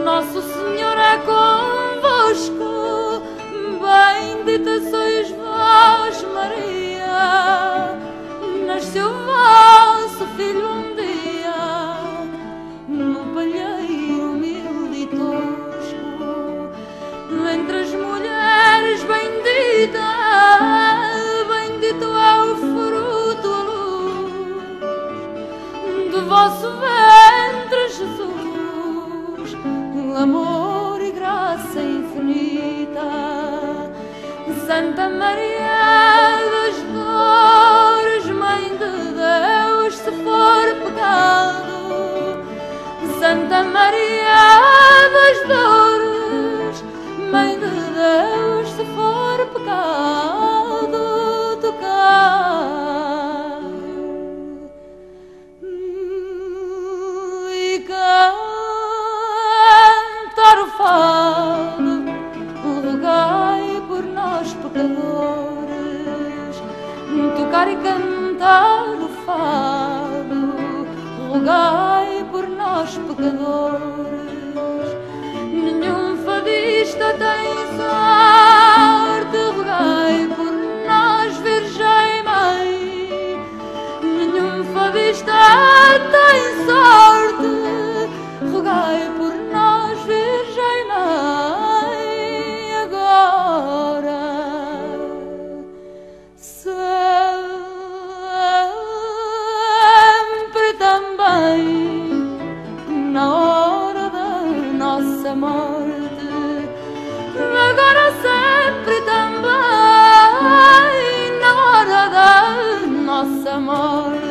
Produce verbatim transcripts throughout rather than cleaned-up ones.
Nosso Senhor é convosco, bendita sois vós, Maria. Nasceu vosso filho um dia, no palheiro humilde e tosco. Entre as mulheres bendita, bendito é o fruto, a luz do vosso ventre, Jesus. Amor e graça infinita. Santa Maria das Dores, Mãe de Deus, se for pecado. Santa Maria das Dores, Mãe de Deus, se for pecado, tocar e cantar o fado, rogai por nós pecadores. Tocar e cantar o fado, rogai por nós pecadores. Nenhum fadista tem sorte, rogai por nós, Virgem Mãe. Nenhum fadista tem sorte, rogai por nós, Virgem Mãe. Agora sempre também, na hora da nossa morte. Agora sempre também, na hora da nossa morte.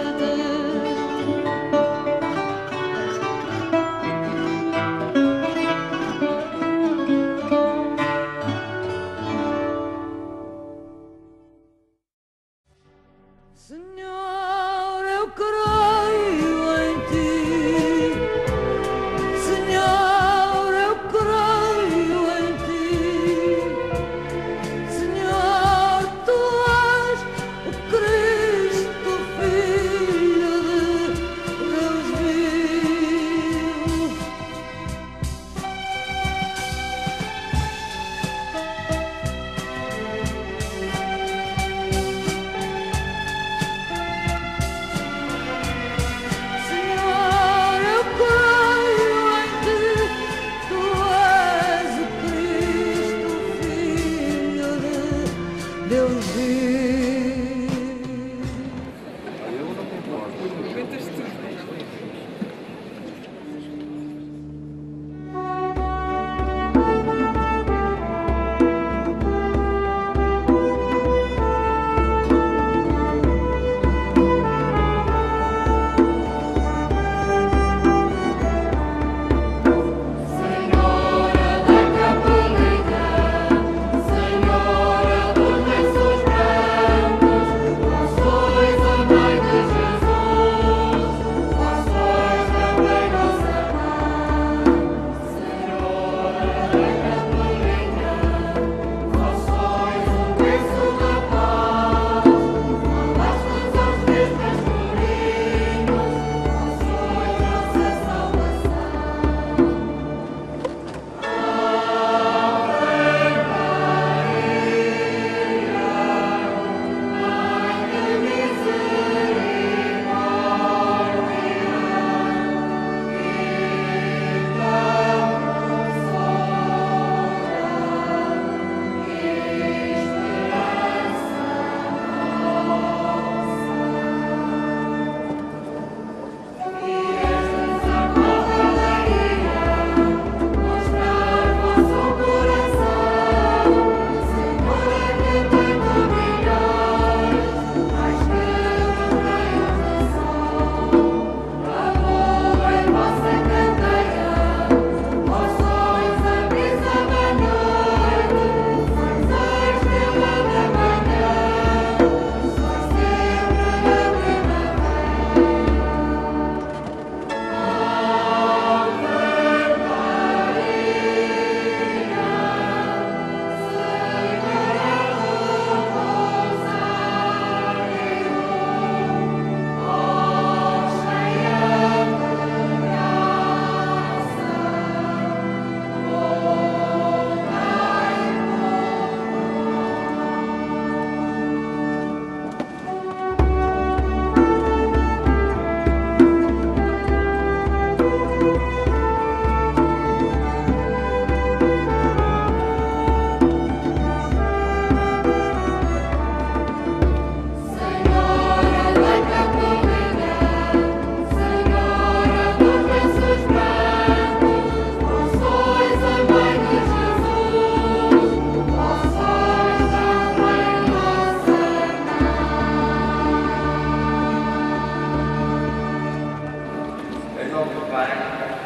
Senhor, eu creio em ti. Senhor, eu creio em ti. Senhor, tu és o Cristo, Filho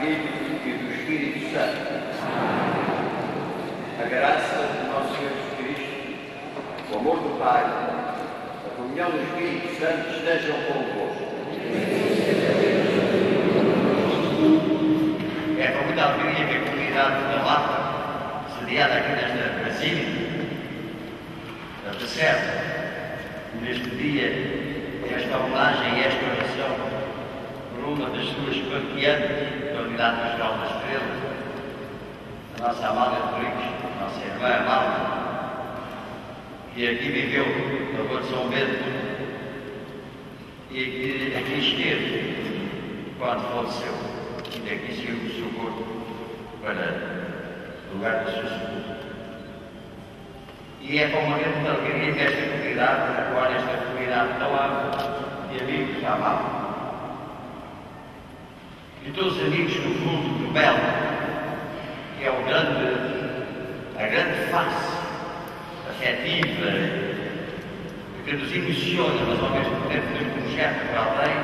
Filho e do Espírito Santo. A graça de nosso Senhor Jesus Cristo, o amor do Pai, a comunhão do Espírito Santo estejam convosco. É com muita alegria que a comunidade da Lapa, sediada aqui nesta Basílica, recebe neste dia esta homenagem e esta oração por uma das suas partilhantes da Unidade Pastoral das Estrelas, a nossa Amália Rodrigues, a nossa irmã Amália, que aqui viveu na Rua de São Bento e que aqui esteve quando faleceu, e daqui saiu o seu corpo para o lugar da sua sepultura. E é com uma grande alegria que esta comunidade, na qual esta comunidade tão ampla de amigos amados, e todos os amigos no fundo do Belo, que é o grande, a grande face afetiva, que nos emociona, mas ao mesmo tempo nos projeta para além.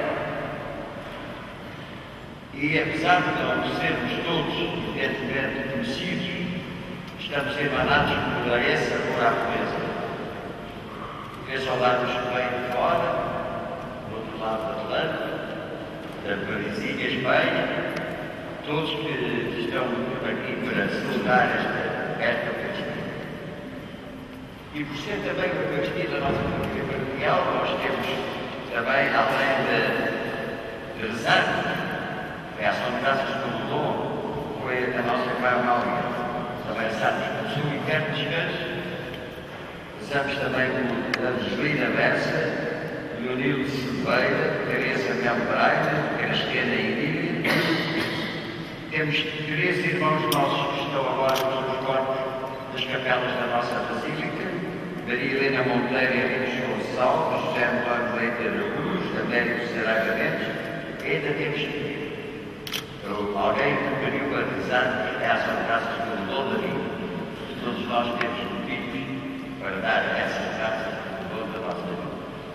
E apesar de não sermos todos, evidentemente, conhecidos, estamos emanados por essa por a pureza. Esse ao lado dos que vêm de fora, do outro lado do Atlântico, da Parisinha, Espanha, todos que estão aqui para celebrar esta, esta Eucaristia. E por ser também a Eucaristia da nossa família paroquial, nós temos também, além de, de rezar, a ação de graças pelo dom, foi a nossa irmã Amália. Também rezamos pelo seu eterno descanso, rezamos também por Angelina Bessa, Leonildo Silveira, Teresa Mel Braga, Cristiana Emília. Temos três irmãos nossos que estão agora nos seus corpos das capelas da nossa Basílica: Maria Helena Monteiro e Henriques Gonçalves, José Antônio Leite Araújo, Américo Saraga Mendes. Ainda temos que pedir alguém que pediu para rezar a ação de graças pelo dom da vida. Todos nós temos motivos para dar essa graça pelo dom da nossa vida.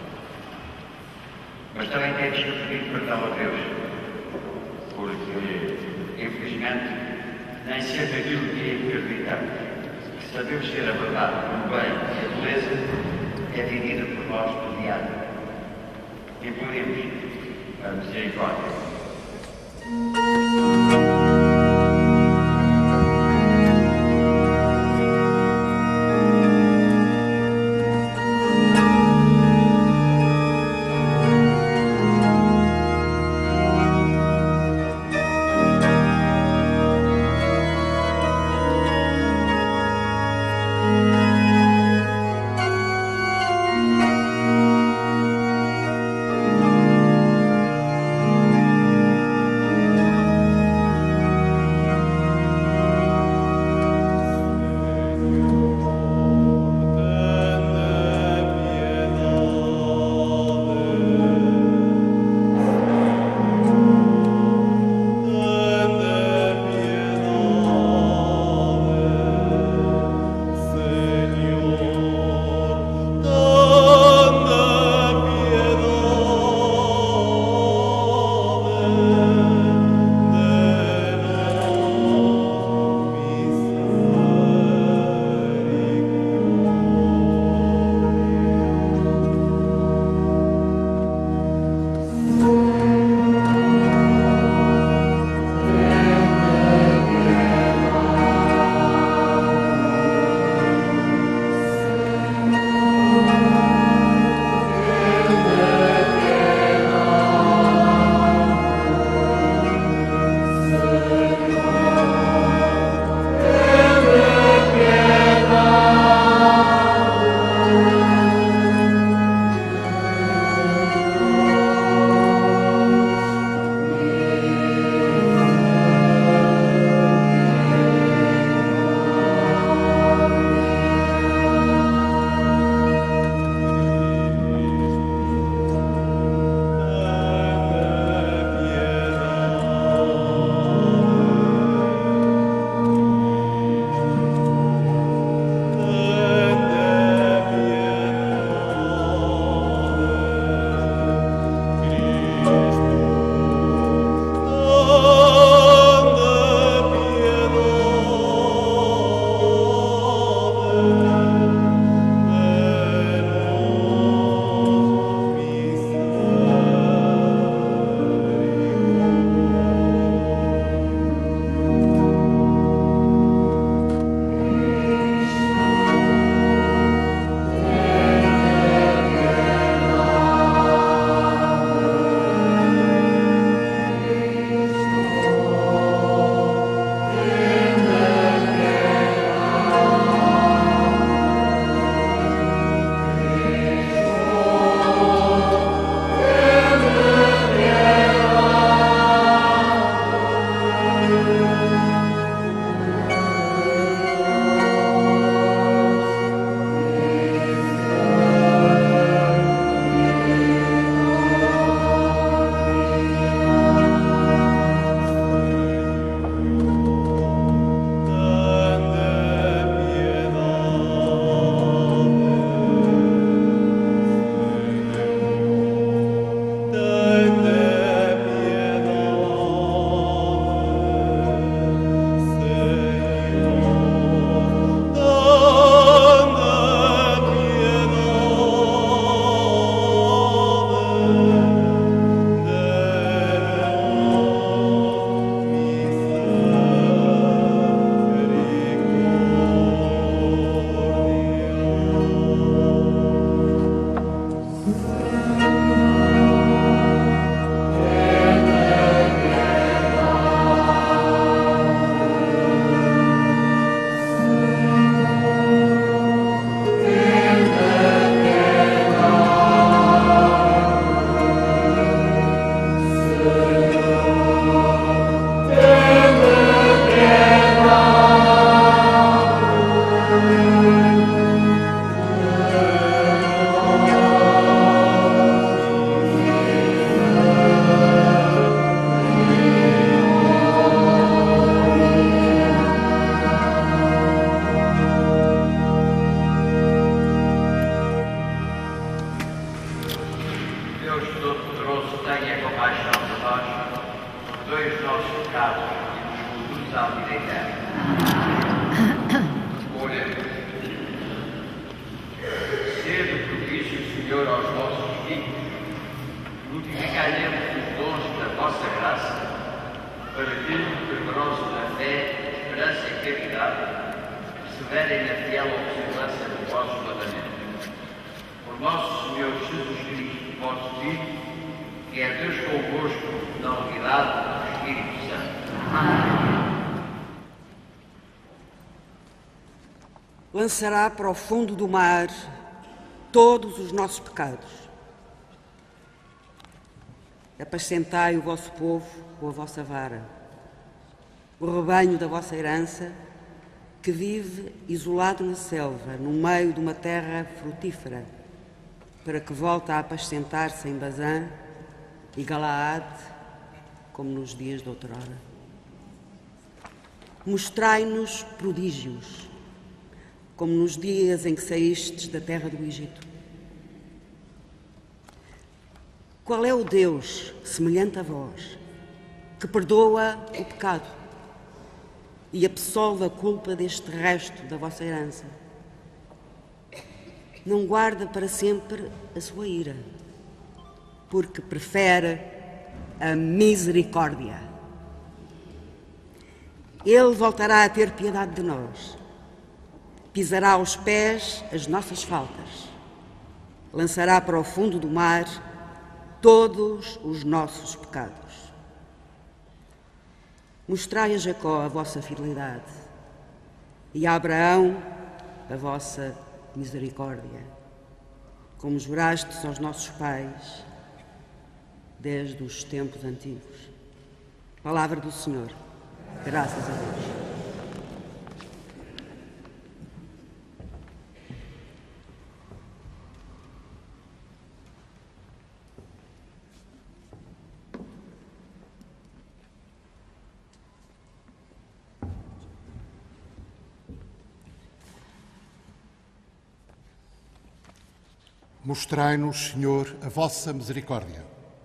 Mas também temos que pedir perdão a Deus, porque, infelizmente, nem sempre aquilo que acreditamos, que sabemos ser a verdade, o bem e a beleza, é vivida por nós no dia a dia. Imploremos a misericórdia. tal direita. Oremos. Sede propício, Senhor, aos nossos filhos, multiplicai-lhes os dons da vossa graça, para que, fervorosos na fé, esperança e caridade, perseverem na fiel observância do vosso mandamento. Por nosso Senhor Jesus Cristo, vosso Filho, que é Deus convosco na unidade do Espírito Santo. Amém. Lançará para o fundo do mar todos os nossos pecados. Apacentai o vosso povo com a vossa vara, o rebanho da vossa herança, que vive isolado na selva, no meio de uma terra frutífera, para que volte a apacentar-se em Bazã e Galaade, como nos dias de outrora. Mostrai-nos prodígios, como nos dias em que saístes da terra do Egito. Qual é o Deus semelhante a vós, que perdoa o pecado e absolve a culpa deste resto da vossa herança? Não guarda para sempre a sua ira, porque prefere a misericórdia. Ele voltará a ter piedade de nós, pisará aos pés as nossas faltas, lançará para o fundo do mar todos os nossos pecados. Mostrai a Jacó a vossa fidelidade e a Abraão a vossa misericórdia, como jurastes aos nossos pais desde os tempos antigos. Palavra do Senhor. Graças a Deus. Mostrai-nos, Senhor, a vossa misericórdia.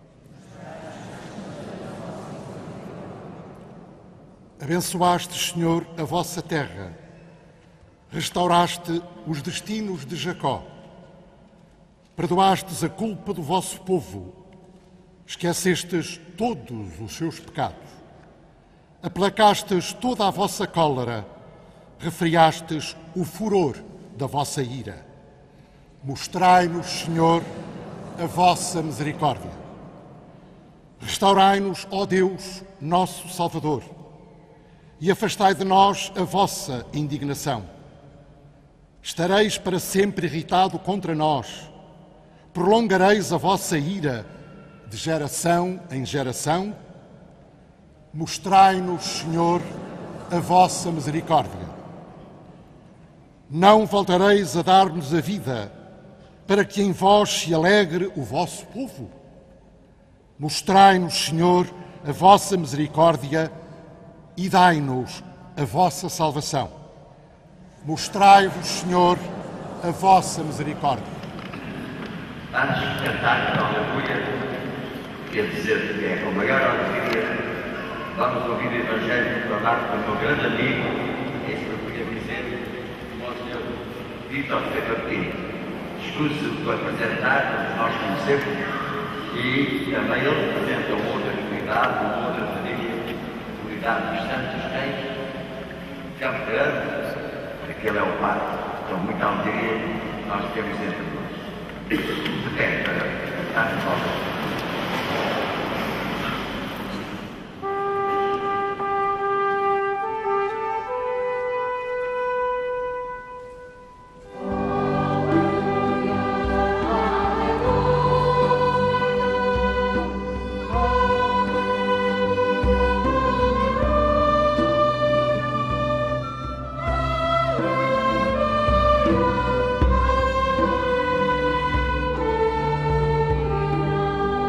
Abençoaste, Senhor, a vossa terra. Restauraste os destinos de Jacó. Perdoastes a culpa do vosso povo. Esquecestes todos os seus pecados. Aplacastes toda a vossa cólera. Refriastes o furor da vossa ira. Mostrai-nos, Senhor, a vossa misericórdia. Restaurai-nos, ó Deus, nosso Salvador, e afastai de nós a vossa indignação. Estareis para sempre irritado contra nós, prolongareis a vossa ira de geração em geração. Mostrai-nos, Senhor, a vossa misericórdia. Não voltareis a dar-nos a vida, para que em vós se alegre o vosso povo? Mostrai-nos, Senhor, a vossa misericórdia e dai-nos a vossa salvação. Mostrai-vos, Senhor, a vossa misericórdia. Antes de cantar a aleluia, quer dizer que é com maior alegria, vamos ouvir o Evangelho proclamado pelo meu grande amigo, esse que eu queria dizer, o Senhor Vítor Ferreira Pinto. Escuse-se de apresentar, como nós conhecemos, e também ele representa uma outra comunidade, uma outra família, a comunidade dos Santos Reis, Campo Grande, aquele é o pai. Com muita alegria, nós temos entre nós. É, para cantar em volta. Thank you.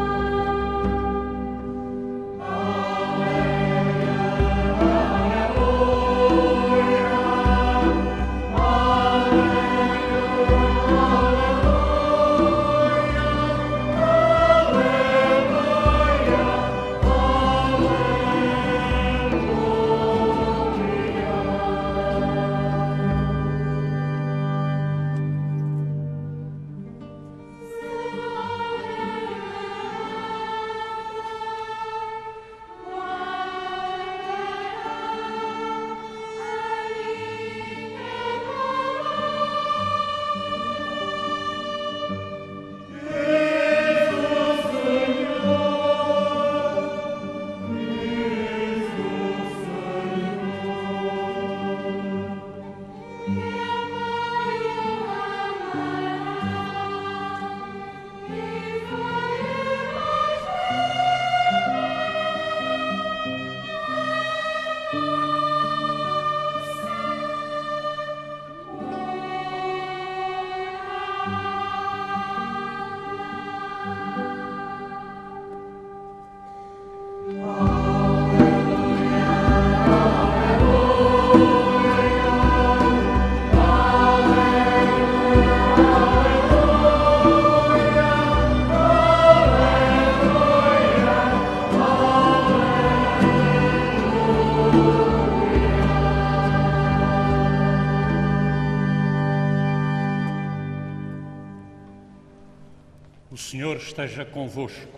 Senhor esteja convosco.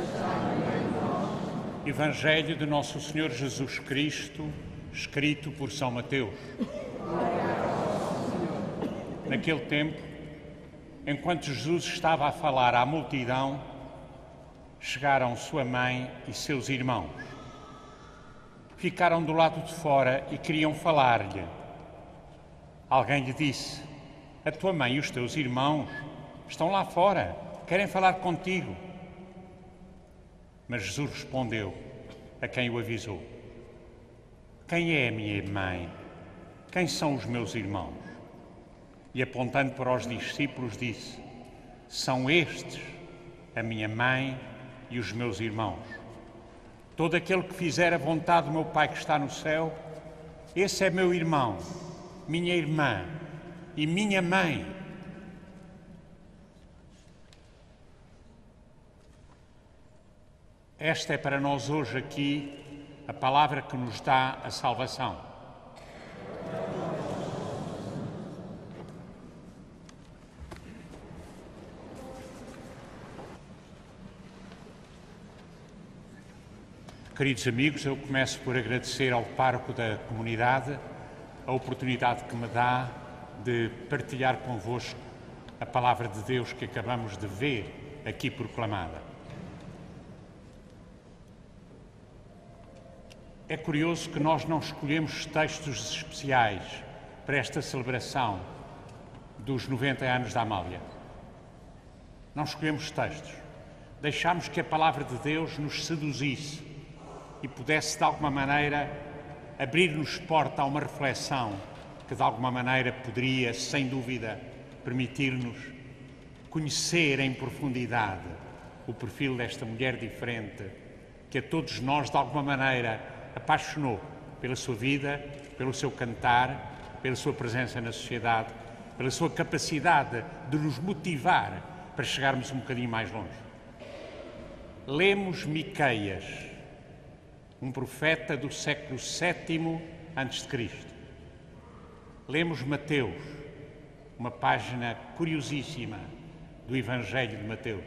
Evangelho de Nosso Senhor Jesus Cristo, escrito por São Mateus. Naquele tempo, enquanto Jesus estava a falar à multidão, chegaram sua mãe e seus irmãos. Ficaram do lado de fora e queriam falar-lhe. Alguém lhe disse: a tua mãe e os teus irmãos estão lá fora, querem falar contigo. Mas Jesus respondeu a quem o avisou: quem é a minha mãe? Quem são os meus irmãos? E apontando para os discípulos disse: são estes a minha mãe e os meus irmãos. Todo aquele que fizer a vontade do meu Pai que está no céu, esse é meu irmão, minha irmã e minha mãe. Esta é para nós hoje aqui a palavra que nos dá a salvação. Queridos amigos, eu começo por agradecer ao pároco da comunidade a oportunidade que me dá de partilhar convosco a palavra de Deus que acabamos de ver aqui proclamada. É curioso que nós não escolhemos textos especiais para esta celebração dos noventa anos da Amália. Não escolhemos textos. Deixámos que a palavra de Deus nos seduzisse e pudesse, de alguma maneira, abrir-nos porta a uma reflexão que, de alguma maneira, poderia, sem dúvida, permitir-nos conhecer em profundidade o perfil desta mulher diferente que a todos nós, de alguma maneira, apaixonou pela sua vida, pelo seu cantar, pela sua presença na sociedade, pela sua capacidade de nos motivar para chegarmos um bocadinho mais longe. Lemos Miqueias, um profeta do século sétimo antes de Cristo. Lemos Mateus, uma página curiosíssima do Evangelho de Mateus.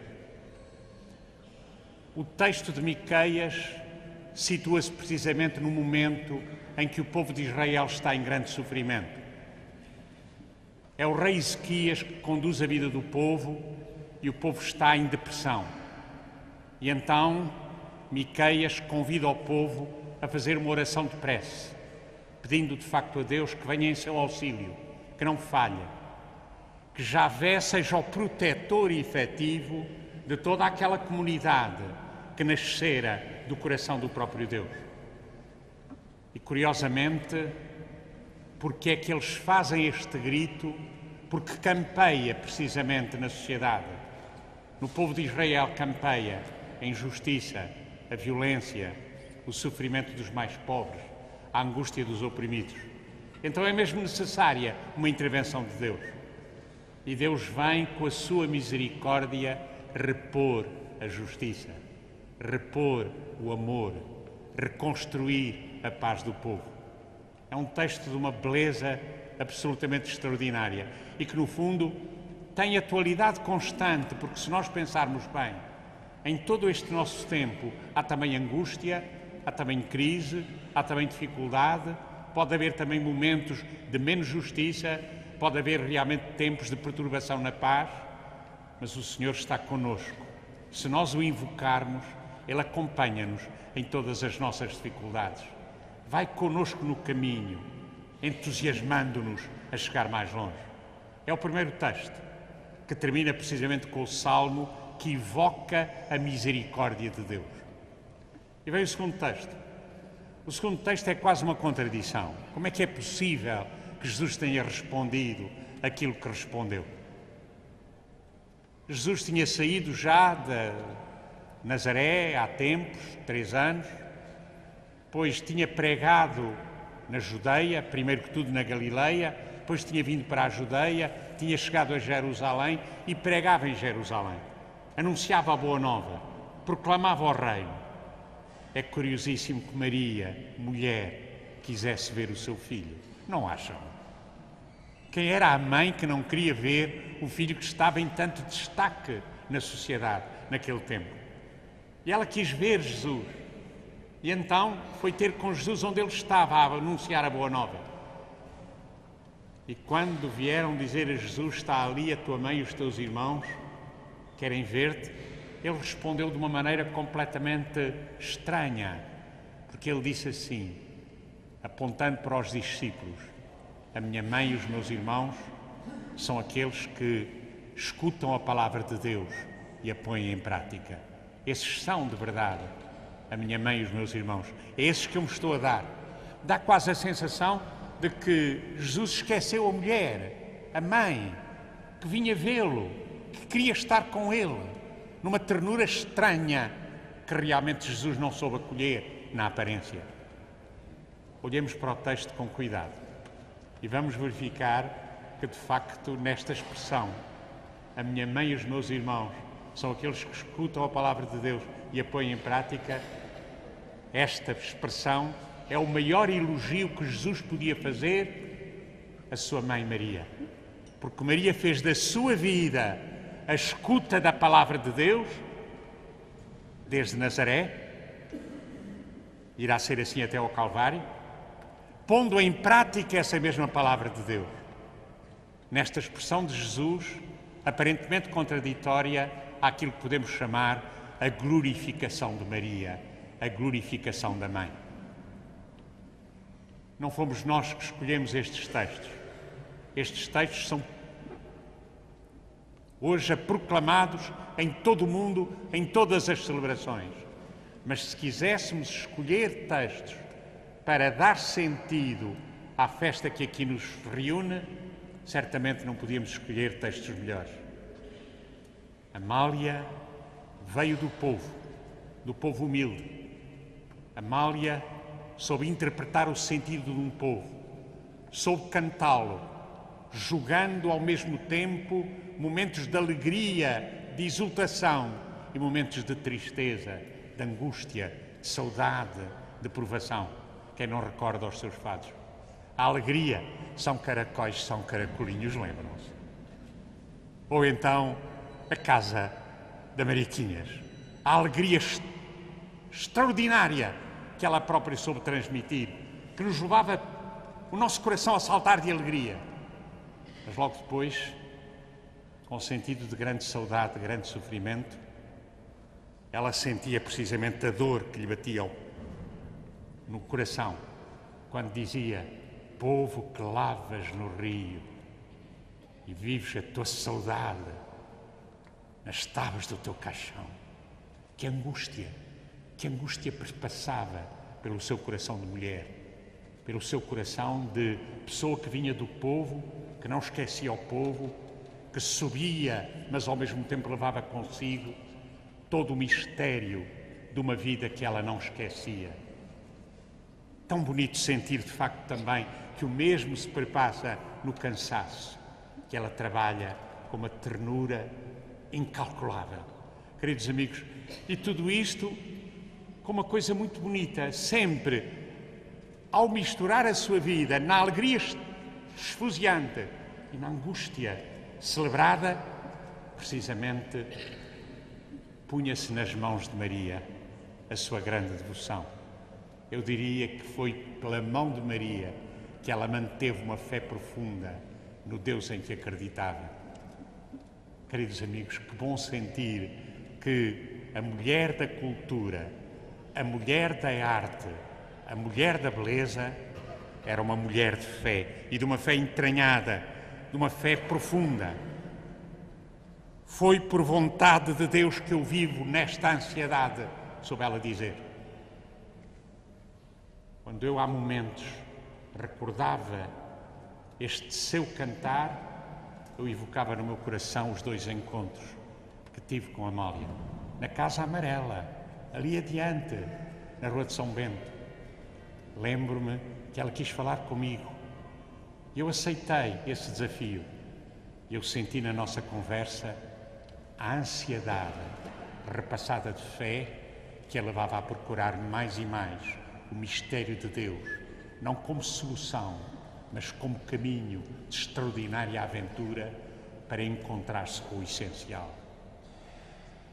O texto de Miqueias situa-se precisamente no momento em que o povo de Israel está em grande sofrimento. É o rei Ezequias que conduz a vida do povo e o povo está em depressão. E então Miqueias convida o povo a fazer uma oração de prece, pedindo de facto a Deus que venha em seu auxílio, que não falha, que Javé seja o protetor efetivo de toda aquela comunidade que nascera do coração do próprio Deus. E curiosamente, porque é que eles fazem este grito? Porque campeia precisamente na sociedade. No povo de Israel campeia a injustiça, a violência, o sofrimento dos mais pobres, a angústia dos oprimidos. Então é mesmo necessária uma intervenção de Deus. E Deus vem com a sua misericórdia repor a justiça, repor o amor, reconstruir a paz do povo. É um texto de uma beleza absolutamente extraordinária e que, no fundo, tem atualidade constante, porque se nós pensarmos bem, em todo este nosso tempo há também angústia, há também crise, há também dificuldade, pode haver também momentos de menos justiça, pode haver realmente tempos de perturbação na paz, mas o Senhor está connosco. Se nós o invocarmos, Ele acompanha-nos em todas as nossas dificuldades. Vai connosco no caminho, entusiasmando-nos a chegar mais longe. É o primeiro texto, que termina precisamente com o salmo que evoca a misericórdia de Deus. E vem o segundo texto. O segundo texto é quase uma contradição. Como é que é possível que Jesus tenha respondido aquilo que respondeu? Jesus tinha saído já de Nazaré há tempos, três anos, depois tinha pregado na Judeia, primeiro que tudo na Galileia, depois tinha vindo para a Judeia, tinha chegado a Jerusalém e pregava em Jerusalém. Anunciava a boa nova, proclamava o reino. É curiosíssimo que Maria, mulher, quisesse ver o seu filho. Não acham? Quem era a mãe que não queria ver o filho que estava em tanto destaque na sociedade naquele tempo. E ela quis ver Jesus. E então foi ter com Jesus onde ele estava a anunciar a boa nova. E quando vieram dizer a Jesus: está ali a tua mãe e os teus irmãos, querem ver-te, ele respondeu de uma maneira completamente estranha, porque ele disse assim, apontando para os discípulos: a minha mãe e os meus irmãos são aqueles que escutam a palavra de Deus e a põem em prática. Esses são de verdade a minha mãe e os meus irmãos. É esses que eu me estou a dar. Dá quase a sensação de que Jesus esqueceu a mulher, a mãe, que vinha vê-lo, que queria estar com ele, numa ternura estranha que realmente Jesus não soube acolher na aparência. Olhemos para o texto com cuidado e vamos verificar que, de facto, nesta expressão, a minha mãe e os meus irmãos são aqueles que escutam a palavra de Deus e a põem em prática. Esta expressão é o maior elogio que Jesus podia fazer à sua mãe Maria, porque Maria fez da sua vida a escuta da palavra de Deus desde Nazaré, irá ser assim até ao Calvário, pondo em prática essa mesma palavra de Deus. Nesta expressão de Jesus, aparentemente contraditória àquilo que podemos chamar a glorificação de Maria, a glorificação da mãe. Não fomos nós que escolhemos estes textos. Estes textos são hoje proclamados em todo o mundo, em todas as celebrações. Mas se quiséssemos escolher textos para dar sentido à festa que aqui nos reúne, certamente não podíamos escolher textos melhores. Amália veio do povo, do povo humilde. Amália soube interpretar o sentido de um povo, soube cantá-lo, jogando ao mesmo tempo momentos de alegria, de exultação e momentos de tristeza, de angústia, de saudade, de provação. Quem não recorda os seus fados? A alegria são caracóis, são caracolinhos, lembram-se? Ou então a casa da Mariquinhas. A alegria extraordinária que ela própria soube transmitir, que nos levava o nosso coração a saltar de alegria. Mas logo depois, com sentido de grande saudade, de grande sofrimento, ela sentia precisamente a dor que lhe batia no coração, quando dizia: povo que lavas no rio e vives a tua saudade nas tábuas do teu caixão. Que angústia, que angústia passava pelo seu coração de mulher, pelo seu coração de pessoa que vinha do povo, que não esquecia o povo, que subia, mas ao mesmo tempo levava consigo todo o mistério de uma vida que ela não esquecia. Tão bonito sentir, de facto, também que o mesmo se perpassa no cansaço, que ela trabalha com uma ternura incalculável. Queridos amigos, e tudo isto com uma coisa muito bonita, sempre ao misturar a sua vida na alegria esfuziante e na angústia celebrada, precisamente punha-se nas mãos de Maria a sua grande devoção. Eu diria que foi pela mão de Maria que ela manteve uma fé profunda no Deus em que acreditava. Queridos amigos, que bom sentir que a mulher da cultura, a mulher da arte, a mulher da beleza, era uma mulher de fé, e de uma fé entranhada, de uma fé profunda. Foi por vontade de Deus que eu vivo nesta ansiedade, soube ela dizer. Quando eu há momentos recordava este seu cantar, eu evocava no meu coração os dois encontros que tive com Amália, na Casa Amarela, ali adiante, na Rua de São Bento. Lembro-me que ela quis falar comigo. Eu aceitei esse desafio. Eu senti na nossa conversa a ansiedade repassada de fé que a levava a procurar mais e mais o mistério de Deus, não como solução, mas como caminho de extraordinária aventura para encontrar-se com o essencial.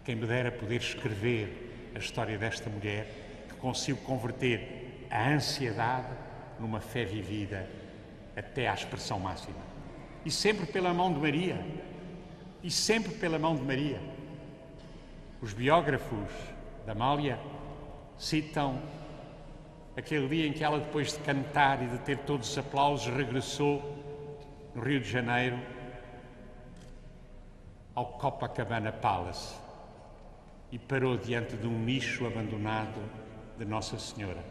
Quem me dera poder escrever a história desta mulher que conseguiu converter a ansiedade numa fé vivida até à expressão máxima. E sempre pela mão de Maria. E sempre pela mão de Maria. Os biógrafos da Amália citam aquele dia em que ela, depois de cantar e de ter todos os aplausos, regressou no Rio de Janeiro ao Copacabana Palace e parou diante de um nicho abandonado de Nossa Senhora.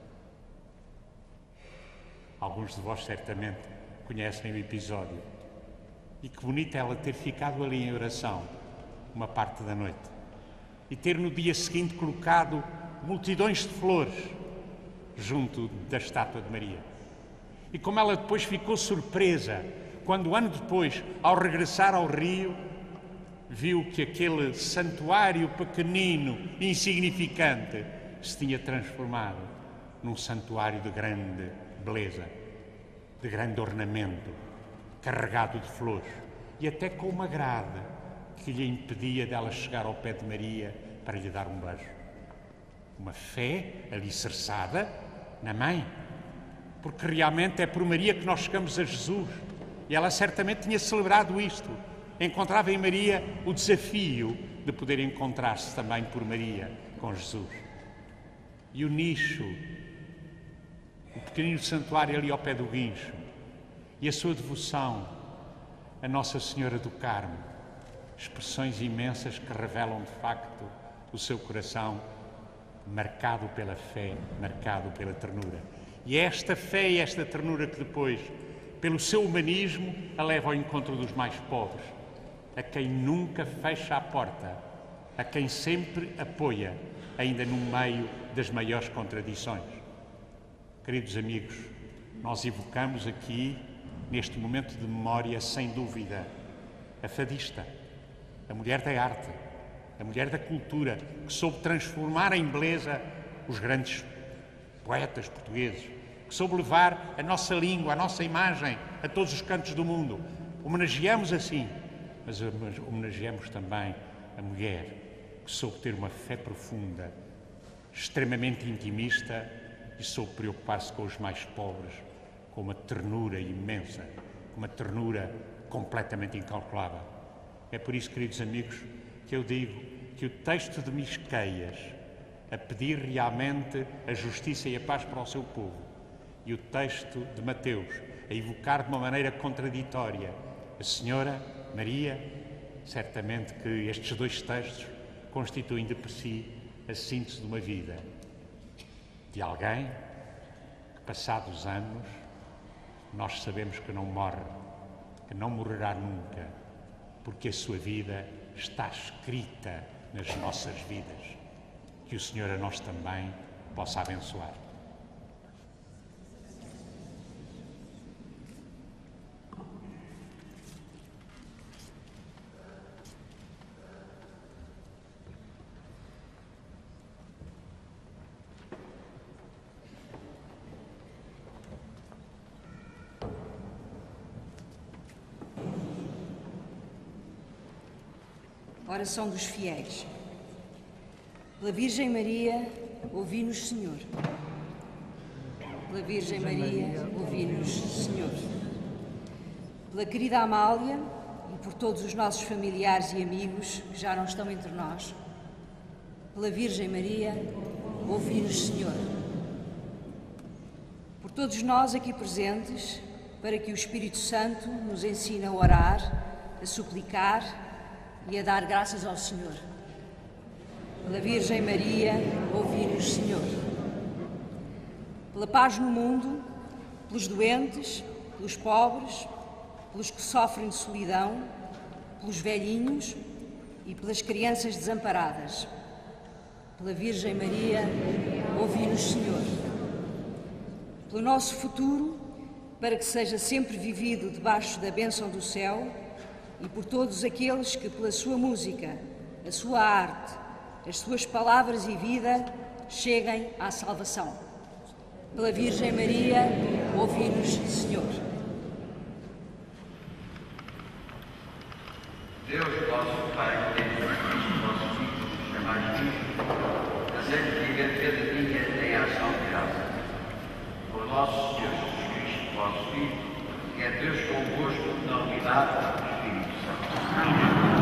Alguns de vós certamente conhecem o episódio. E que bonita ela ter ficado ali em oração uma parte da noite e ter no dia seguinte colocado multidões de flores junto da estátua de Maria. E como ela depois ficou surpresa quando, ano depois, ao regressar ao Rio, viu que aquele santuário pequenino, insignificante, se tinha transformado num santuário de grande beleza, de grande ornamento, carregado de flores, e até com uma grade que lhe impedia dela chegar ao pé de Maria para lhe dar um beijo. Uma fé alicerçada na mãe, porque realmente é por Maria que nós chegamos a Jesus, e ela certamente tinha celebrado isto. Encontrava em Maria o desafio de poder encontrar-se também por Maria com Jesus. E o nicho, o pequenino santuário ali ao pé do guincho, e a sua devoção a Nossa Senhora do Carmo, expressões imensas que revelam de facto o seu coração marcado pela fé, marcado pela ternura. E é esta fé e esta ternura que depois, pelo seu humanismo, a leva ao encontro dos mais pobres, a quem nunca fecha a porta, a quem sempre apoia, ainda no meio das maiores contradições. Queridos amigos, nós evocamos aqui, neste momento de memória, sem dúvida, a fadista, a mulher da arte, a mulher da cultura, que soube transformar em beleza os grandes poetas portugueses, que soube levar a nossa língua, a nossa imagem a todos os cantos do mundo. Homenageamos assim, mas homenageamos também a mulher que soube ter uma fé profunda, extremamente intimista, e soube preocupar-se com os mais pobres, com uma ternura imensa, com uma ternura completamente incalculável. É por isso, queridos amigos, que eu digo que o texto de Miqueias, a pedir realmente a justiça e a paz para o seu povo, e o texto de Mateus, a evocar de uma maneira contraditória a Senhora Maria, certamente que estes dois textos constituem de por si a síntese de uma vida, de alguém que, passados anos, nós sabemos que não morre, que não morrerá nunca, porque a sua vida está escrita nas nossas vidas. Que o Senhor a nós também possa abençoar. Oração dos fiéis. Pela Virgem Maria, ouvi-nos, Senhor. Pela Virgem Maria, ouvi-nos, Senhor. Pela querida Amália e por todos os nossos familiares e amigos que já não estão entre nós. Pela Virgem Maria, ouvi-nos, Senhor. Por todos nós aqui presentes, para que o Espírito Santo nos ensine a orar, a suplicar e a dar graças ao Senhor. Pela Virgem Maria, ouvi-nos, Senhor. Pela paz no mundo, pelos doentes, pelos pobres, pelos que sofrem de solidão, pelos velhinhos e pelas crianças desamparadas. Pela Virgem Maria, ouvi-nos, Senhor. Pelo nosso futuro, para que seja sempre vivido debaixo da bênção do céu, e por todos aqueles que, pela sua música, a sua arte, as suas palavras e vida, cheguem à salvação. Pela Virgem Maria, ouvi-nos, Senhor. Deus, nosso Pai, que tens no nosso nosso Senhor Jesus Cristo, vosso Filho, que é Deus convosco na unidade do Espírito Santo. Amém.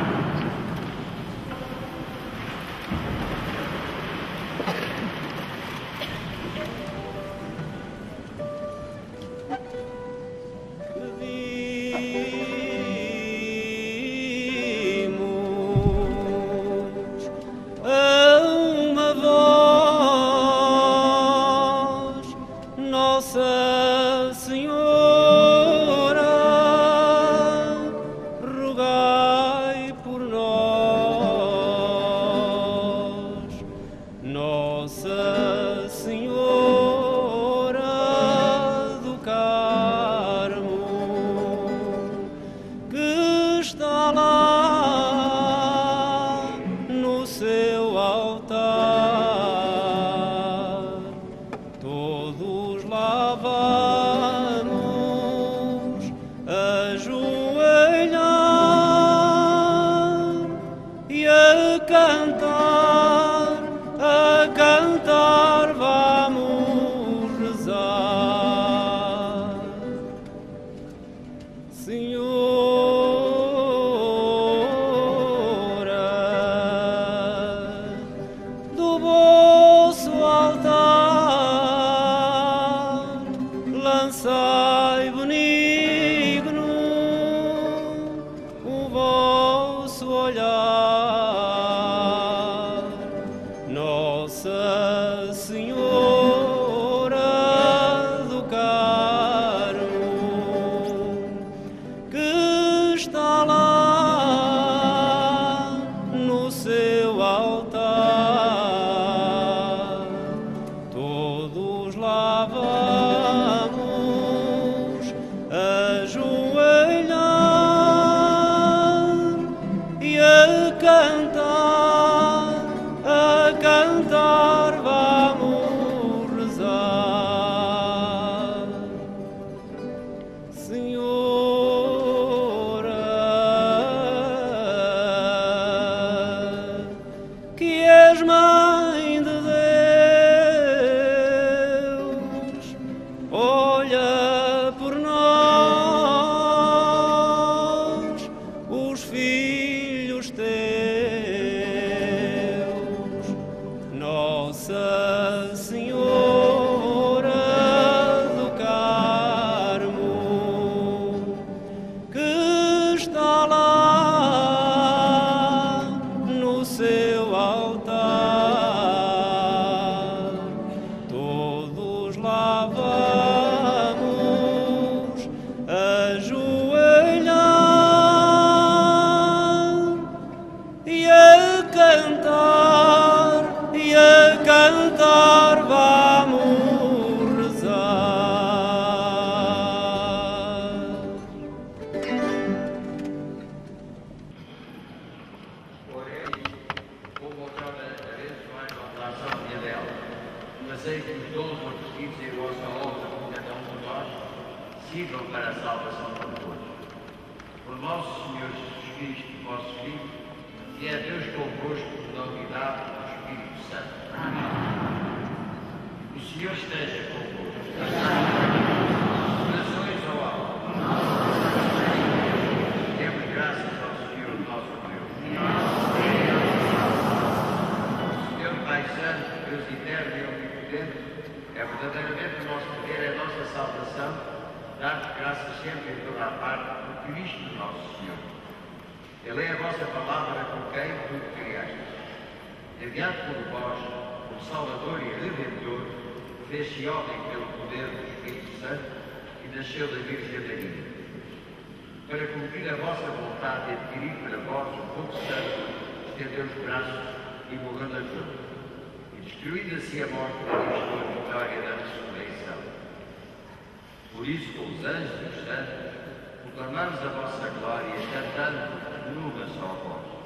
Por isso, com os anjos e os santos, proclamamos a vossa glória, cantando numa só voz.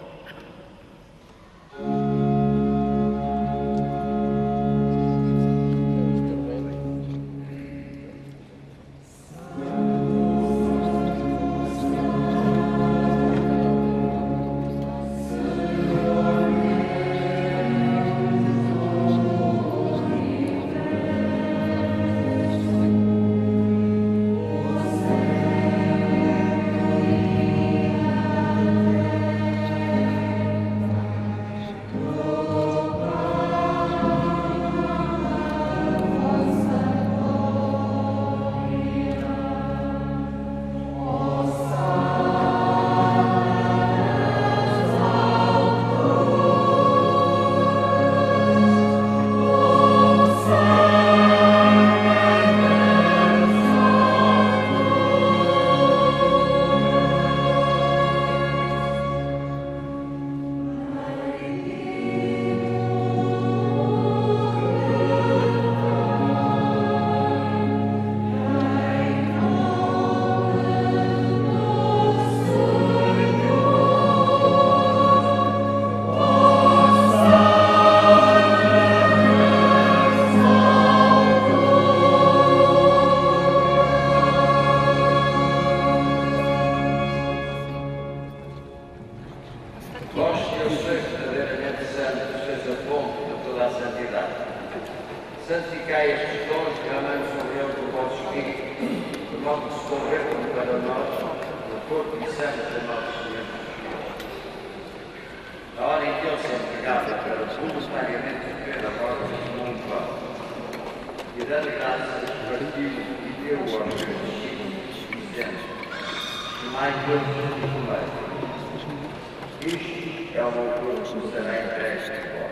modo se convertam para nós no corpo e sangue de nosso Senhor Jesus. Na hora em que ele se entregava para voluntariamente viver a morte do mundo pão, e dando graças, partiu e deu aos seus discípulos, dizendo: tomai todos e comei. Isto é o meu corpo que será entregue a vós.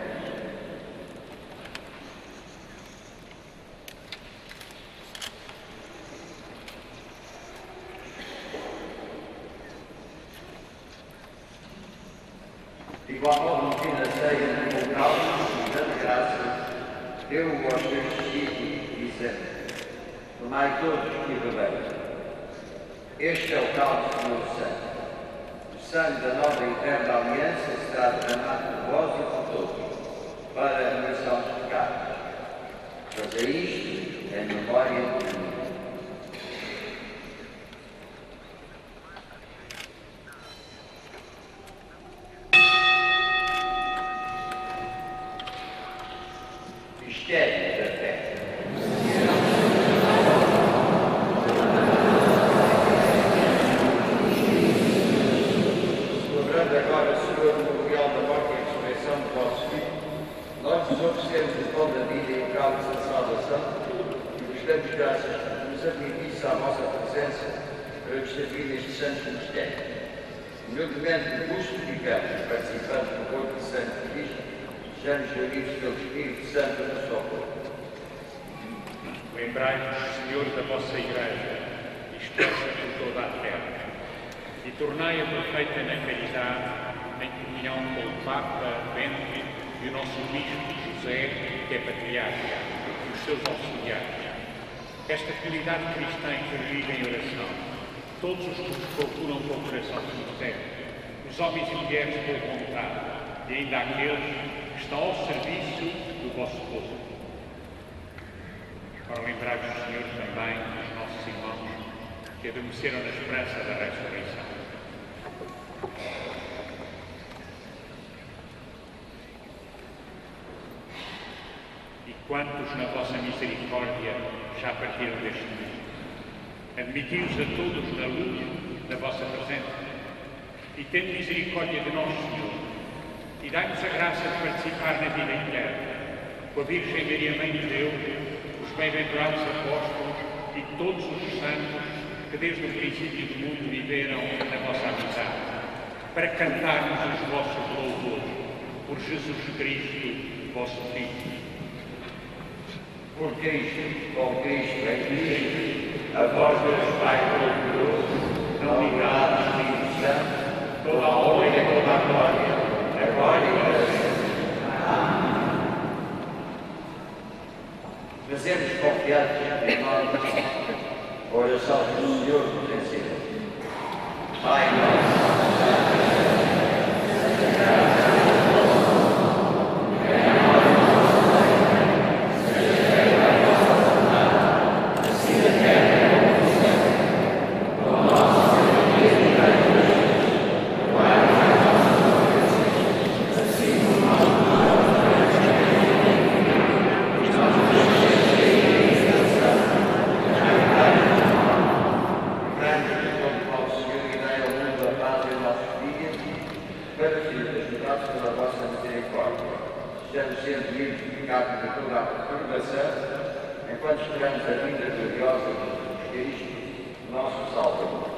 De igual modo, no fim da ceia, com calma e dando graças, deu aos seus discípulos, dizendo: tomai todos e bebei. Este é o cálice do meu sangue. O sangue da nova e eterna aliança será derramado por vós e por todos, para a remissão dos pecados. Fazei isto em memória de mim. Mistério da fé. Celebrando agora, Senhor, o memorial da morte e ressurreição do vosso Filho, nós nos oferecemos o pão da vida e o cálice da salvação e vos damos graças por nos admitisse à vossa presença para vos servir neste santo mistério. Humildemente vos suplicamos, participando do corpo e sangue de Cristo, sejamos reunidos pelo Espírito Santo no seu corpo. Lembrai-vos, Senhor, da vossa Igreja, dispersa por toda a terra, e tornai-a perfeita na caridade, em comunhão com o Papa Bento e o nosso Bispo José, que é patriarca, e os seus auxiliares. Esta comunidade cristã que vive em oração, todos os que vos procuram com o coração sincero, os homens e mulheres de boa vontade, e ainda aqueles que estão ao serviço do vosso povo. Para lembrar-vos, Senhor, também dos nossos irmãos que adormeceram na esperança da ressurreição. E quantos na vossa misericórdia já partiram deste mundo, admiti-os a todos na luz da vossa presença, e tende misericórdia de nós, Senhor, e dai-nos a graça de participar na vida eterna, com a Virgem Maria, Mãe de Deus, os bem-aventurados apóstolos e todos os santos que desde o princípio do mundo viveram na vossa amizade, para cantarmos os vossos louvores por Jesus Cristo, vosso Filho. Por Cristo, com Cristo, em Cristo, a vós, Deus Pai Todo-Poderoso, não ligado ao Espírito Santo, toda a honra e toda a glória, agora e para sempre. Amém. Fazemos confiantes em nós, a oração do Senhor nos ensina. Pai nosso, enquanto esperamos a vinda gloriosa de Jesus Cristo, nosso Salvador.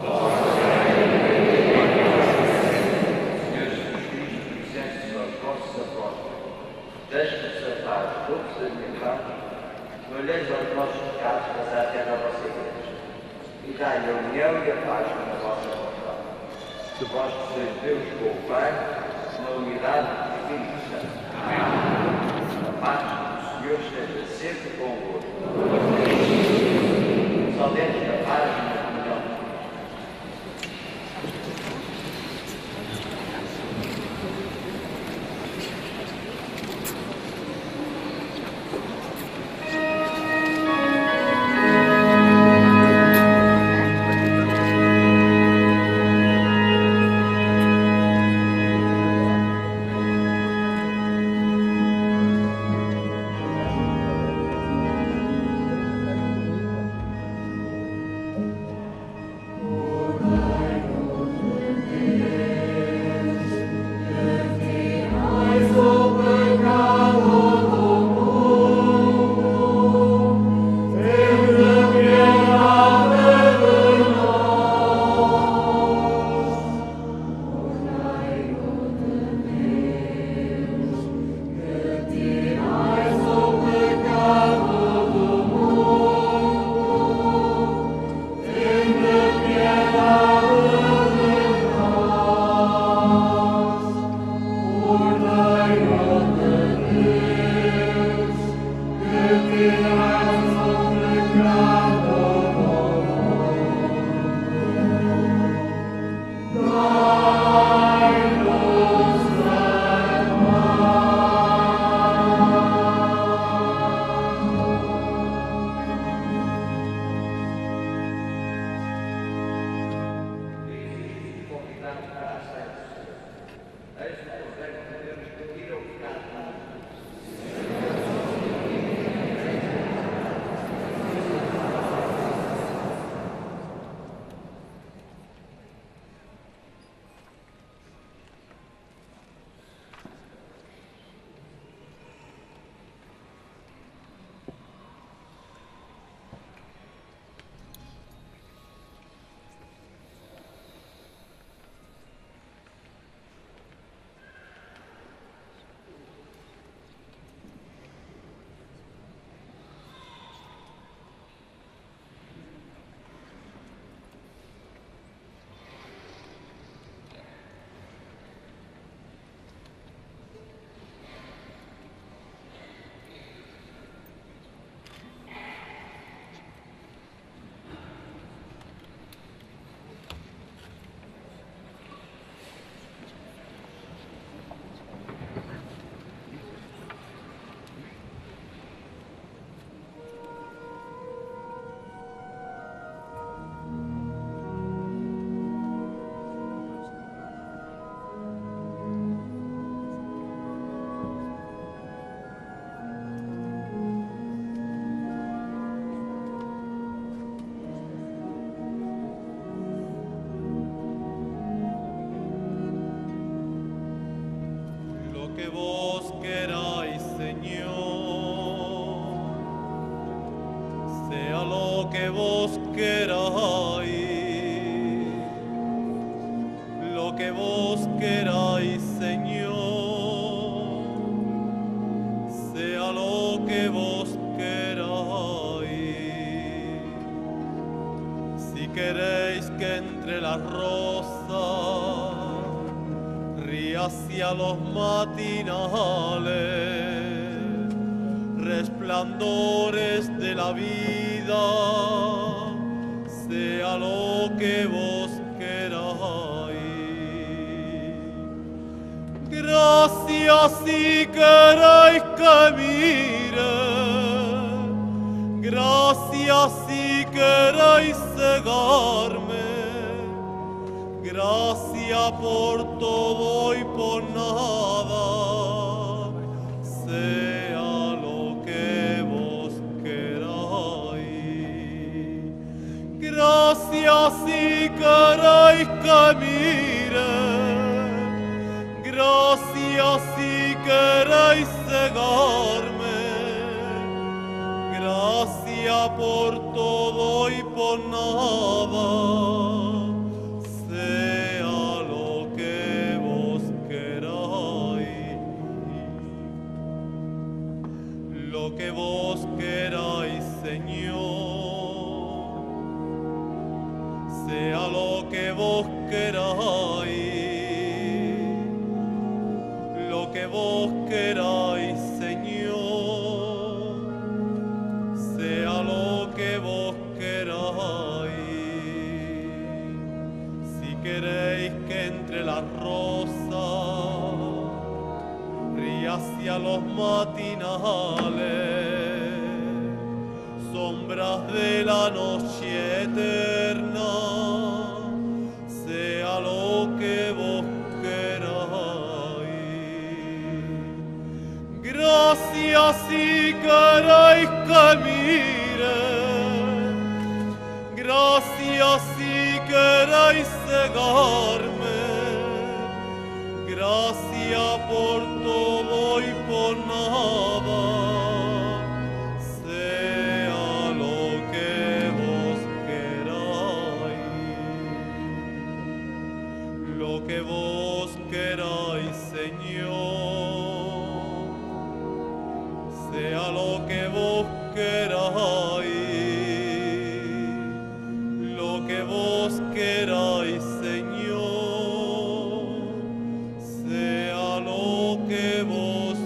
Senhor Jesus Cristo, disseste aos vossos apóstolos: deixe-nos a paz, todos admirados, não olheis aos nossos pecados, mas à terra da vossa igreja, e dai-lhe a união e a paz com a vossa vontade. Vós que sois Deus com o Pai, na unidade do Espírito Santo. Amém. A paz do Senhor esteja sempre convosco. Saudemos da paz e da comunhão. pecado para a santificação. Eis o Cordeiro de Deus que tira o pecado do mundo. Que vos queráis, Señor, sea lo que vos queráis, lo que vos queráis, Señor, sea lo que vos queráis. Si queréis que entre las rosas hacia los matinales, resplandores de la vida, sea lo que vos queráis. Gracias si queréis que mire, gracias si queréis cegarme, gracias por todo y por nada, sea lo que vos queráis. Gracias si queréis que mire, gracias si queréis cegarme, gracias por todo y por nada. Lo que vos queráis, Señor, sea lo que vos queráis, lo que vos queráis, Señor, sea lo que vos queráis. Si queréis que entre las rosas hacia los matinales, sombras de la noche eterna, sea lo que vos queráis. Gracias si queréis que mire, gracias si queréis cegarme, gracias por todo y por nada, sea lo que vos queráis, lo que vos queráis, Señor, sea lo que vos queráis, lo que vos queráis, Señor, sea lo que vos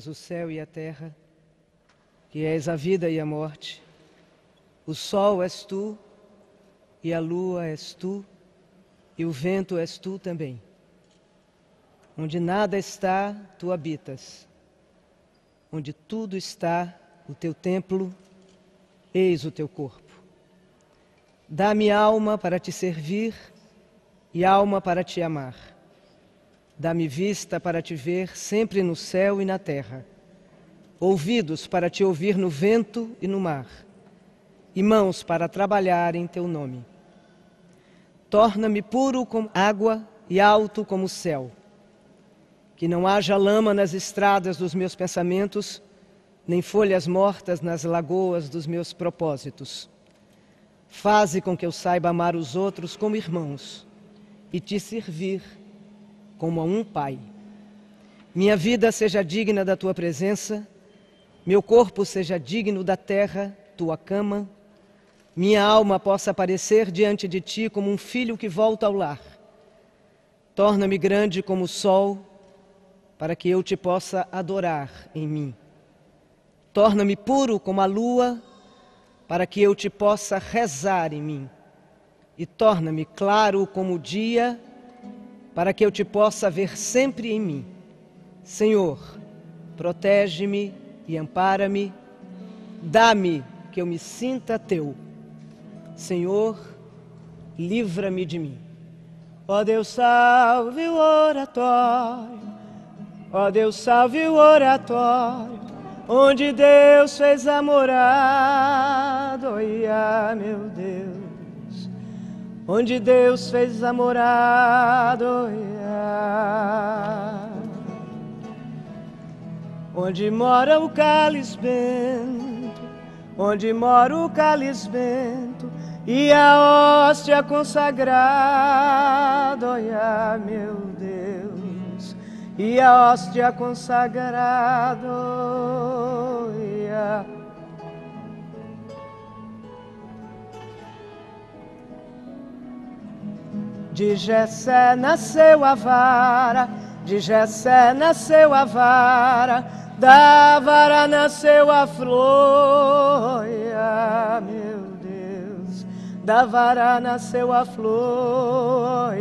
és o céu e a terra, que és a vida e a morte. O sol és tu, e a lua és tu, e o vento és tu também. Onde nada está, tu habitas. Onde tudo está, o teu templo, eis o teu corpo. Dá-me alma para te servir e alma para te amar. Dá-me vista para te ver sempre no céu e na terra, ouvidos para te ouvir no vento e no mar, e mãos para trabalhar em teu nome. Torna-me puro como água e alto como o céu. Que não haja lama nas estradas dos meus pensamentos, nem folhas mortas nas lagoas dos meus propósitos. Faze com que eu saiba amar os outros como irmãos e te servir como a um pai. Minha vida seja digna da tua presença, meu corpo seja digno da terra, tua cama, minha alma possa aparecer diante de ti como um filho que volta ao lar. Torna-me grande como o sol, para que eu te possa adorar em mim. Torna-me puro como a lua, para que eu te possa rezar em mim. E torna-me claro como o dia, para que eu te possa ver sempre em mim. Senhor, protege-me e ampara-me, dá-me que eu me sinta teu. Senhor, livra-me de mim. Ó Deus, salve o oratório, ó Deus, salve o oratório, onde Deus fez a morada, oia, meu Deus, onde Deus fez a morada, oia, onde mora o cálice bento, onde mora o cálice bento, e a hóstia consagrada, olha, meu Deus, e a hóstia consagrada, olha. De Jessé nasceu a vara, de Jessé nasceu a vara, da vara nasceu a flor, olha, meu Deus. Da vara nasceu a flor,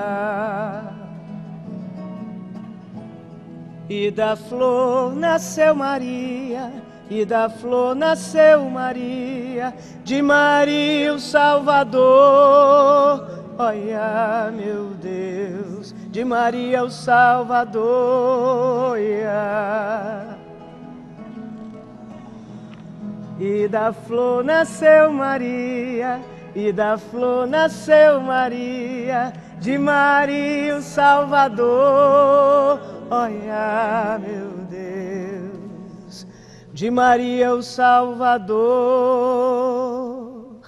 e da flor nasceu Maria, e da flor nasceu Maria, de Maria o Salvador, olha, meu Deus, de Maria o Salvador, olha. E da flor nasceu Maria, e da flor nasceu Maria, de Maria o Salvador, olha, meu Deus, de Maria o Salvador,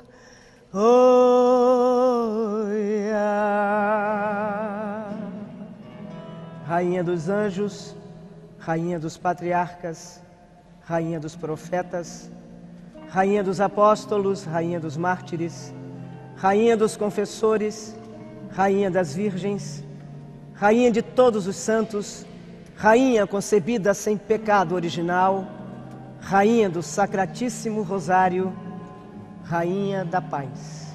olha. Rainha dos anjos, rainha dos patriarcas, rainha dos profetas, rainha dos apóstolos, rainha dos mártires, rainha dos confessores, rainha das virgens, rainha de todos os santos, rainha concebida sem pecado original, rainha do Sacratíssimo Rosário, rainha da paz.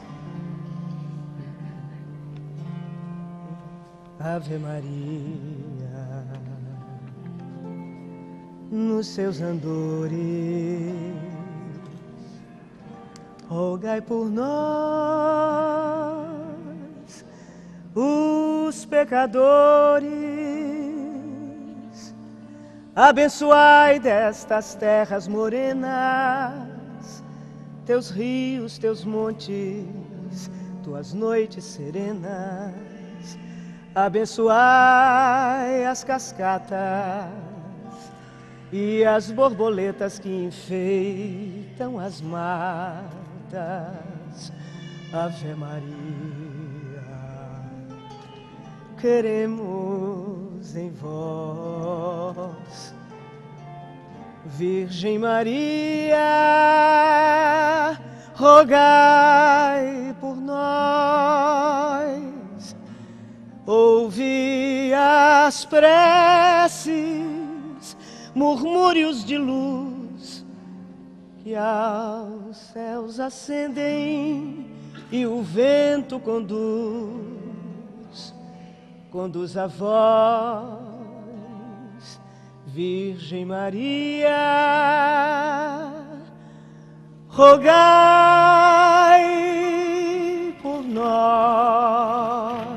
Ave Maria, nos seus andores, rogai por nós, os pecadores, abençoai destas terras morenas, teus rios, teus montes, tuas noites serenas, abençoai as cascatas e as borboletas que enfeitam as matas. Ave Maria, queremos em vós, Virgem Maria, rogai por nós, ouvi as preces, murmúrios de luz que aos céus ascendem e o vento conduz, conduz a vós, Virgem Maria, rogai por nós.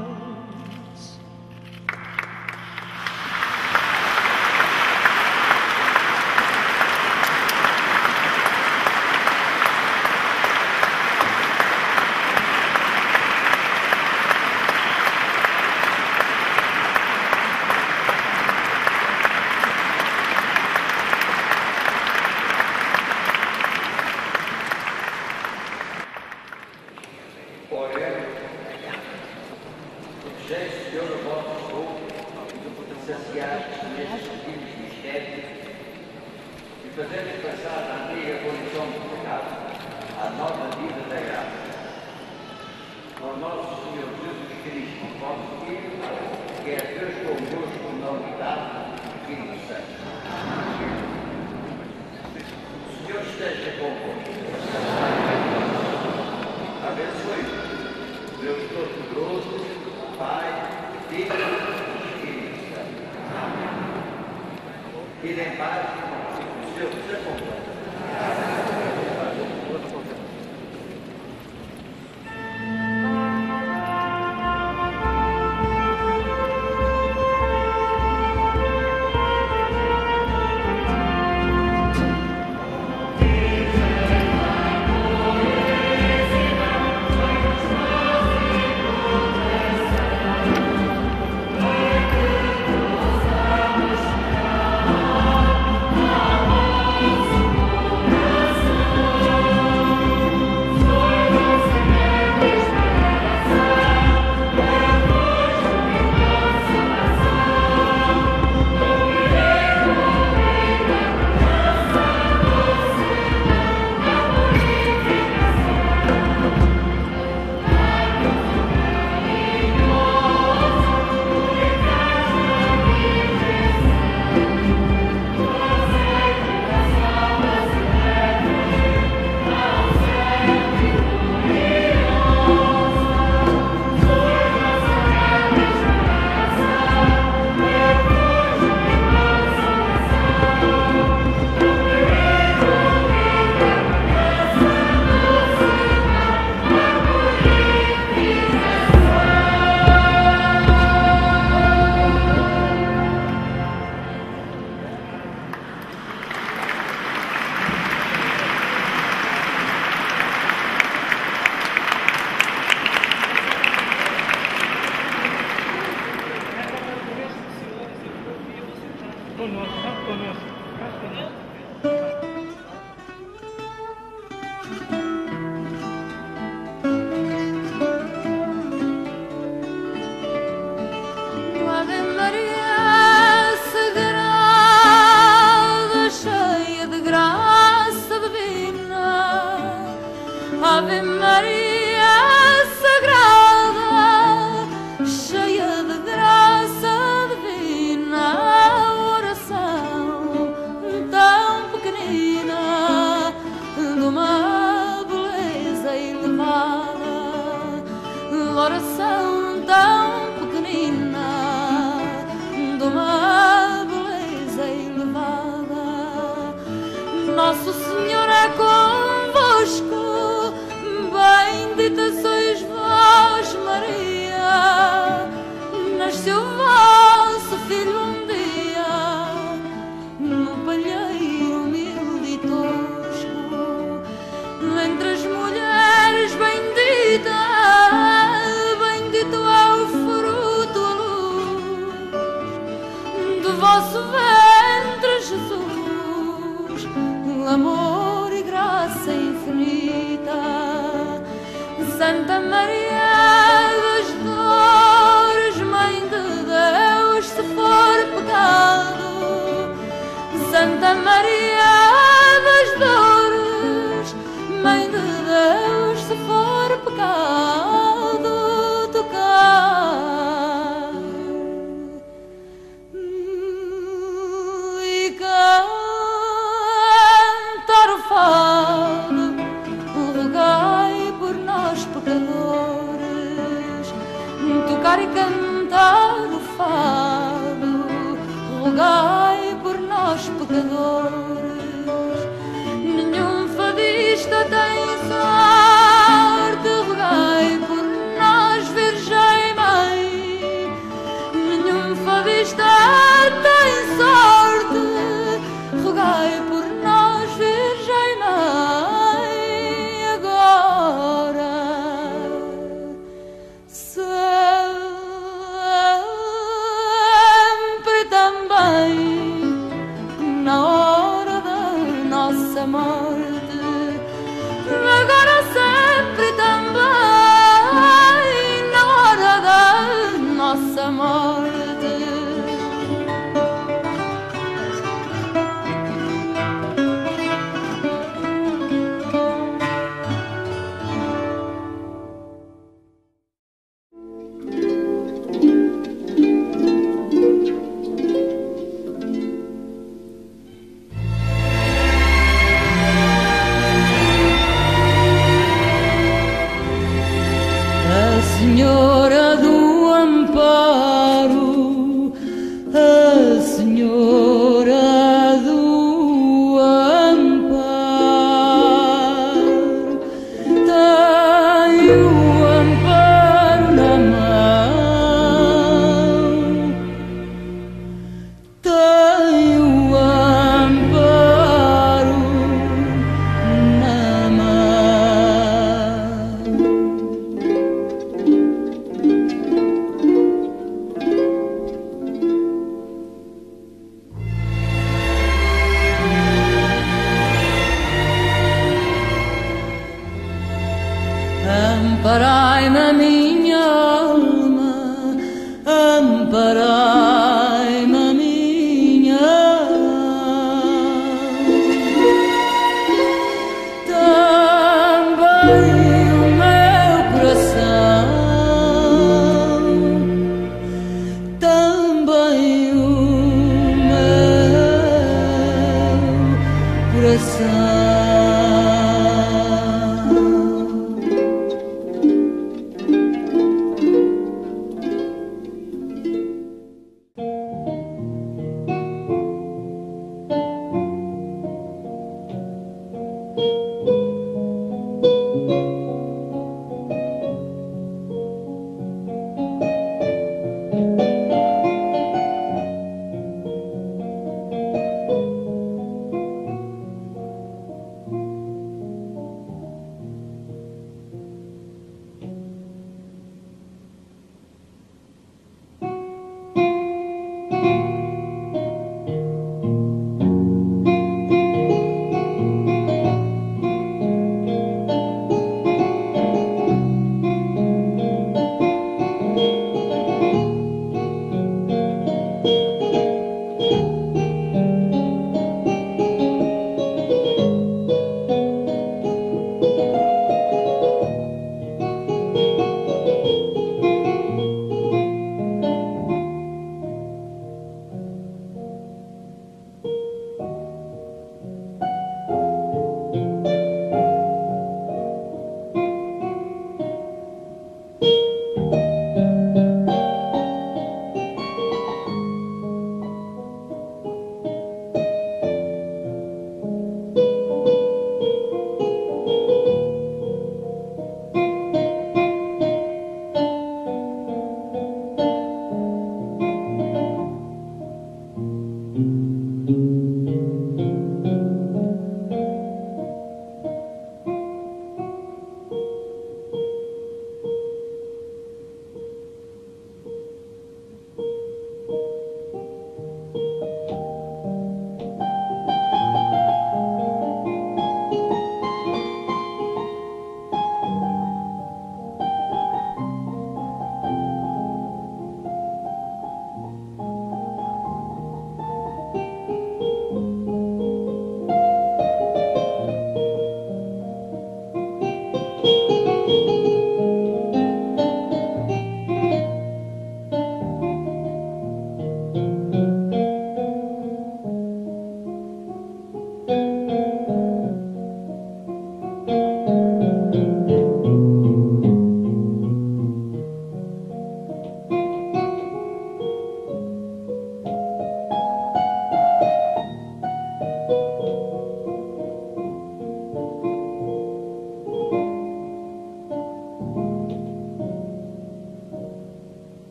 Ave Maria Sagrada, cheia de graça divina, oração tão pequenina, de uma beleza elevada, oração tão pequenina, de uma beleza elevada. Nosso Senhor é convosco, bendita sois vós, Maria. Nasceu vosso filho um dia, no palheiro humilde e tosco. Entre as mulheres, bendita, bendito é o fruto, a luz do vosso ventre, Jesus. Amor e graça infinita. Santa Maria das Dores, Mãe de Deus, se for pecado. Santa Maria das Dores, Mãe de Deus, se for pecado, tocar e cá. pecadores, tocar e cantar o fado, rogai por nós pecadores. Nenhum fadista tem sorte, rogai por nós, Virgem Mãe. Nenhum fadista tem sorte, rogai por nós, Virgem Mãe. Agora sempre também, na hora da nossa morte, agora sempre também, na hora da nossa morte. A Senhora do Amparo, a Senhora do Amparo, tem o amparo na mão, tem o amparo na mão. Amparai-me a minha alma, amparai-me a minha alma, também o meu coração, também o meu coração. Thank you.